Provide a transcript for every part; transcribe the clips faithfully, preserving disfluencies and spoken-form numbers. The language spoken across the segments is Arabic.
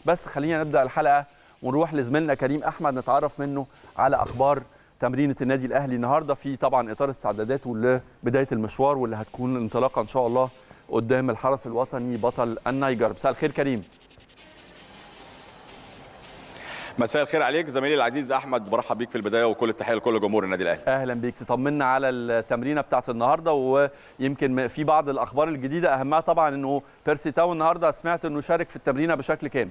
بس خلينا نبدا الحلقه ونروح لزميلنا كريم احمد نتعرف منه على اخبار تمرينه النادي الاهلي النهارده في طبعا اطار استعداداته لبدايه المشوار واللي هتكون انطلاقه ان شاء الله قدام الحرس الوطني بطل النيجر. مساء الخير كريم. مساء الخير عليك زميلي العزيز احمد، برحب بيك في البدايه وكل التحيه لكل جمهور النادي الاهلي. اهلا بيك، تطمنا على التمرينه بتاعه النهارده، ويمكن في بعض الاخبار الجديده اهمها طبعا انه بيرسي تاو النهارده سمعت انه شارك في التمرينه بشكل كامل.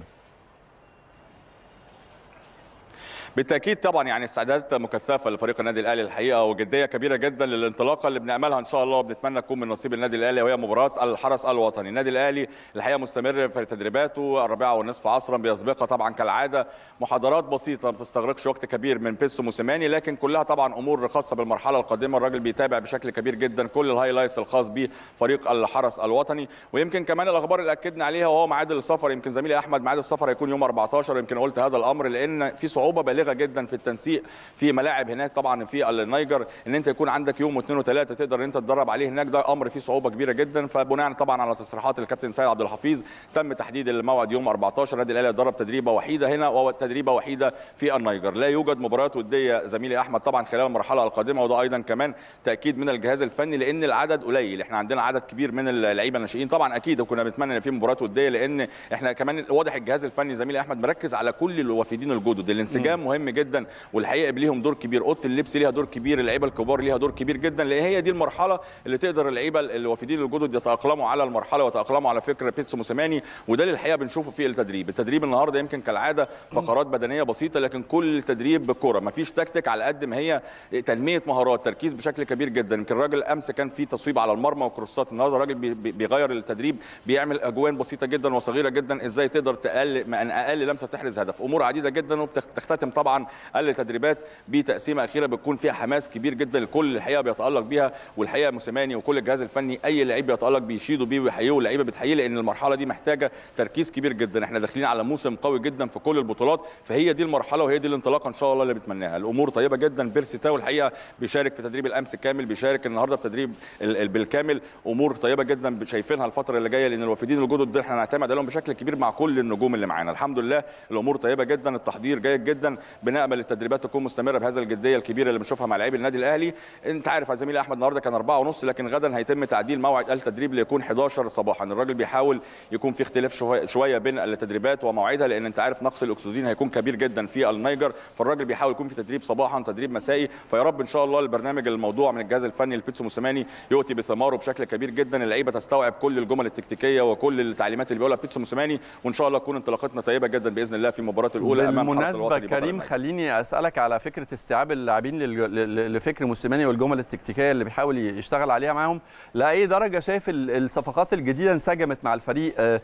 بالتاكيد طبعا يعني استعدادات مكثفه لفريق النادي الاهلي الحقيقه، وجديه كبيره جدا للانطلاقه اللي بنعملها ان شاء الله وبنتمنى تكون من نصيب النادي الاهلي، وهي مباراه الحرس الوطني. النادي الاهلي الحقيقه مستمر في تدريباته، الرابعه والنصف عصرا بيسبقها طبعا كالعاده محاضرات بسيطه ما بتستغرقش وقت كبير من بيتسو موسيماني، لكن كلها طبعا امور خاصه بالمرحله القادمه. الراجل بيتابع بشكل كبير جدا كل الهايلايتس الخاص بفريق الحرس الوطني، ويمكن كمان الاخبار اللي اكدنا عليها وهو ميعاد السفر. يمكن زميلي احمد ميعاد السفر هيكون يوم أربعتاشر، يمكن قلت هذا الامر لان في صعوبه بالغه جدا في التنسيق في ملاعب هناك طبعا في النيجر، ان انت يكون عندك يوم واثنين وثلاثه تقدر ان انت تتدرب عليه هناك، ده امر فيه صعوبه كبيره جدا. فبناء طبعا على تصريحات الكابتن سيد عبد الحفيظ تم تحديد الموعد يوم أربعتاشر. النادي الاهلي يتدرب تدريبه وحيده هنا وتدريبه وحيده في النيجر، لا يوجد مباريات وديه زميلي احمد طبعا خلال المرحله القادمه، وده ايضا كمان تاكيد من الجهاز الفني لان العدد قليل. احنا عندنا عدد كبير من اللعيبه الناشئين، طبعا اكيد كنا بنتمنى ان في مباريات وديه لان احنا كمان واضح الجهاز الفني زميلي احمد مركز على كل الوافدين الجدد. الانسجام مهم جدا والحقيقه ليهم دور كبير، اوضه اللبس ليها دور كبير، اللعيبه الكبار ليها دور كبير جدا، لان هي دي المرحله اللي تقدر اللعيبه الوافدين الجدد يتاقلموا على المرحله ويتاقلموا على فكر بيتسو موسيماني، وده اللي الحقيقه بنشوفه في التدريب. التدريب النهارده يمكن كالعاده فقرات بدنيه بسيطه، لكن كل التدريب بالكره، مفيش تكتيك على قد ما هي تنميه مهارات، تركيز بشكل كبير جدا. يمكن الراجل امس كان في تصويب على المرمى وكروسات، النهارده الراجل بيغير التدريب، بيعمل اجوان بسيطه جدا وصغيره جدا، ازاي تقدر تقلل من اقل لمسه تحرز هدف، امور عديده جدا. وبتختتم طبعا التدريبات بتقسيمه اخيره بتكون فيها حماس كبير جدا، الكل الحقيقه بيتالق بيها، والحقيقه موسيماني وكل الجهاز الفني اي لعيب بيتالق بيشيدوا بيه ويحيوه، اللعيبه بتحييه لان المرحله دي محتاجه تركيز كبير جدا. احنا داخلين على موسم قوي جدا في كل البطولات، فهي دي المرحله وهي دي الانطلاقه ان شاء الله اللي بنتمناها. الامور طيبه جدا. بيرسي تاو الحقيقه بيشارك في تدريب الامس كامل، بيشارك النهارده في تدريب بالكامل، امور طيبه جدا شايفينها الفتره اللي جايه، لان الوافدين الجدد دول احنا هنعتمد عليهم بشكل كبير مع كل النجوم اللي معانا. الحمد لله الامور طيبه جدا، التحضير جيد جدا، بنامل التدريبات تكون مستمره بهذا الجديه الكبيره اللي بنشوفها مع لاعبي النادي الاهلي. انت عارف يا زميلي احمد النهارده كان أربعة ونص، لكن غدا هيتم تعديل موعد التدريب ليكون حداشر صباحا. الراجل بيحاول يكون في اختلاف شويه بين التدريبات ومواعيدها، لان انت عارف نقص الاكسجين هيكون كبير جدا في النيجر، فالراجل بيحاول يكون في تدريب صباحا تدريب مسائي. فيا رب ان شاء الله البرنامج الموضوع من الجهاز الفني لبيتسو موسيماني يؤتي بثماره بشكل كبير جدا، اللعيبه تستوعب كل الجمل التكتيكيه وكل التعليمات اللي بيقولها بيتسو موسيماني، وان شاء الله تكون انطلاقتنا طيبه جدا باذن الله في المباراه الاولى امام حرس الوطني. بالمناسبه كريم خليني اسالك على فكره استيعاب اللاعبين لفكر موسيماني والجمل التكتيكيه اللي بيحاول يشتغل عليها معاهم، لاي درجه شايف الصفقات الجديده انسجمت مع الفريق،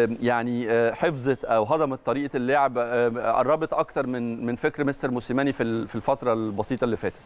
يعني حفظت او هضمت طريقه اللعب، قربت اكتر من من فكر مستر موسيماني في الفتره البسيطه اللي فاتت؟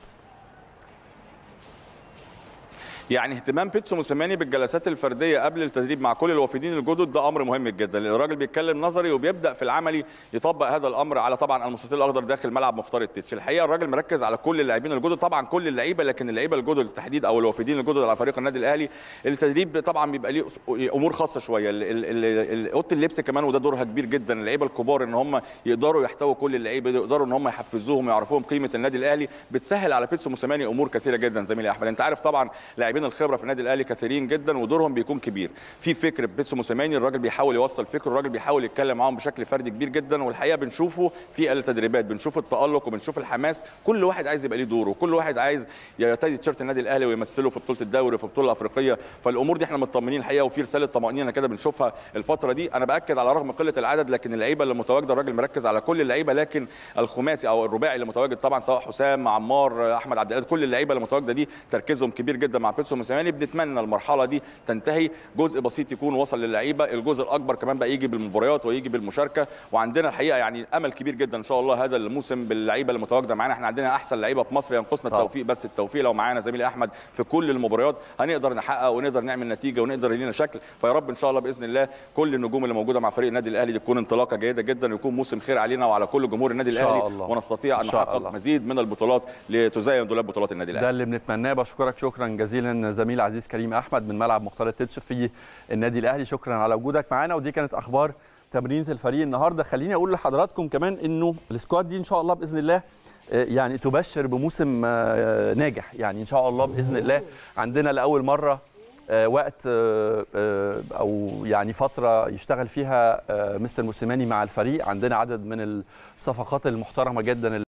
يعني اهتمام بيتسو موسيماني بالجلسات الفرديه قبل التدريب مع كل الوافدين الجدد ده امر مهم جدا، لان الراجل بيتكلم نظري وبيبدا في العملي يطبق هذا الامر على طبعا المستطيل الاخضر داخل ملعب مختار التتش. الحقيقه الراجل مركز على كل اللاعبين الجدد، طبعا كل اللعيبه، لكن اللعيبه الجدد بالتحديد او الوافدين الجدد على فريق النادي الاهلي التدريب طبعا بيبقى ليه امور خاصه شويه، اوضه اللبس كمان وده دورها كبير جدا. اللعيبه الكبار ان هم يقدروا يحتووا كل اللعيبه، يقدروا ان هم يحفزوهم ويعرفوهم قيمه النادي الاهلي، بتسهل على بيتسو موسيماني امور كثيره جدا. زميلي احمد انت عارف طبعا لاعبين الخبره في النادي الاهلي كثيرين جدا ودورهم بيكون كبير في فكر بيتسو موسيماني، الراجل بيحاول يوصل فكره، الراجل بيحاول يتكلم معاهم بشكل فردي كبير جدا، والحقيقه بنشوفه في التدريبات، بنشوف التالق وبنشوف الحماس، كل واحد عايز يبقى ليه دوره، وكل واحد عايز يرتدي تيشيرت النادي الاهلي ويمثله في بطوله الدوري وفي البطوله الافريقيه. فالامور دي احنا مطمنين الحقيقه، وفي رساله طمانينه كده بنشوفها الفتره دي. انا باكد على رغم قله العدد لكن اللعيبه اللي متواجده الراجل مركز على كل اللعيبه، لكن الخماسي او الرباعي اللي متواجد طبعا سواء حسام عمار احمد عبد القادر، كل اللعيبه اللي متواجده دي تركيزهم كبير جدا مع بيتسو موسيماني. بنتمنى المرحله دي تنتهي، جزء بسيط يكون وصل للعيبه، الجزء الاكبر كمان بقى يجي بالمباريات ويجي بالمشاركه، وعندنا الحقيقه يعني امل كبير جدا ان شاء الله هذا الموسم باللعيبه اللي متواجده معانا. احنا عندنا احسن لعيبه في مصر، ينقصنا التوفيق، بس التوفيق لو معانا زميلي احمد في كل المباريات هنقدر نحقق ونقدر نعمل نتيجه ونقدر لينا شكل. فيا رب ان شاء الله باذن الله كل النجوم اللي موجوده مع فريق النادي الاهلي تكون انطلاقه جيده جدا، ويكون موسم خير علينا وعلى كل جمهور النادي الاهلي، ونستطيع ان نحقق مزيد من البطولات لتزين دولاب بطولات النادي الاهلي. ده اللي بنتمناه. بشكرك شكرا جزيلا زميل عزيز كريم احمد من ملعب مختار التتش في النادي الاهلي، شكرا على وجودك معانا. ودي كانت اخبار تمرينه الفريق النهارده. خليني اقول لحضراتكم كمان انه السكواد دي ان شاء الله باذن الله يعني تبشر بموسم ناجح، يعني ان شاء الله باذن الله. عندنا لاول مره وقت او يعني فتره يشتغل فيها مستر موسيماني مع الفريق، عندنا عدد من الصفقات المحترمه جدا